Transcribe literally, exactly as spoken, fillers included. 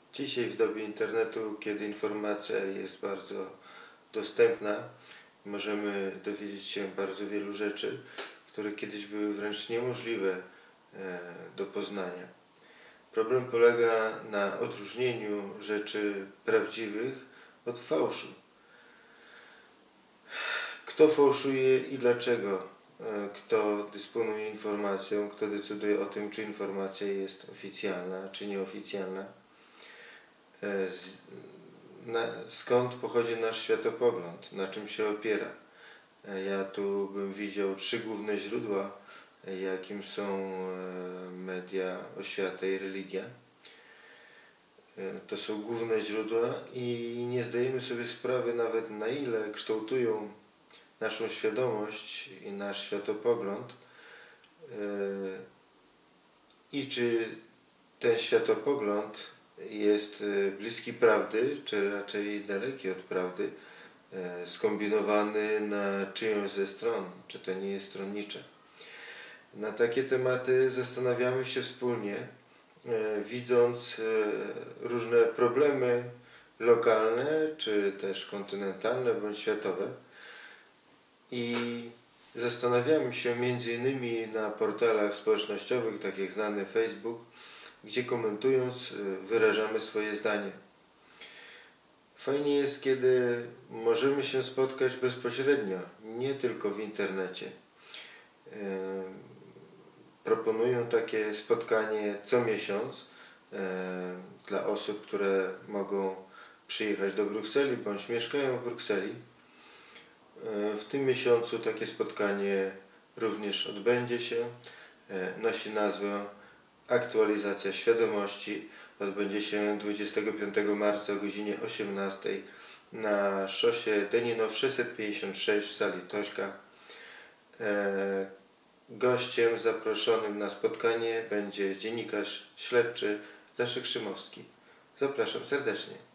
Dzisiaj w dobie internetu, kiedy informacja jest bardzo dostępna, możemy dowiedzieć się bardzo wielu rzeczy, które kiedyś były wręcz niemożliwe do poznania. Problem polega na odróżnieniu rzeczy prawdziwych od fałszu. Kto fałszuje i dlaczego? Kto dysponuje informacją, kto decyduje o tym, czy informacja jest oficjalna, czy nieoficjalna? Skąd pochodzi nasz światopogląd? Na czym się opiera? Ja tu bym widział trzy główne źródła, jakim są media, oświata i religia. To są główne źródła i nie zdajemy sobie sprawy nawet, na ile kształtują naszą świadomość i nasz światopogląd i czy ten światopogląd jest bliski prawdy, czy raczej daleki od prawdy, skombinowany na czyjąś ze stron, czy to nie jest stronnicze. Na takie tematy zastanawiamy się wspólnie, widząc różne problemy lokalne, czy też kontynentalne, bądź światowe. I zastanawiamy się między innymi na portalach społecznościowych, tak jak znany Facebook, gdzie komentując wyrażamy swoje zdanie. Fajnie jest, kiedy możemy się spotkać bezpośrednio, nie tylko w internecie. Proponuję takie spotkanie co miesiąc dla osób, które mogą przyjechać do Brukseli bądź mieszkają w Brukseli. W tym miesiącu takie spotkanie również odbędzie się. Nosi nazwę Aktualizacja Świadomości. Odbędzie się dwudziestego piątego marca o godzinie osiemnastej na szosie Deninow sześćset pięćdziesiąt sześć w sali Tośka. Gościem zaproszonym na spotkanie będzie dziennikarz śledczy Leszek Szymowski. Zapraszam serdecznie.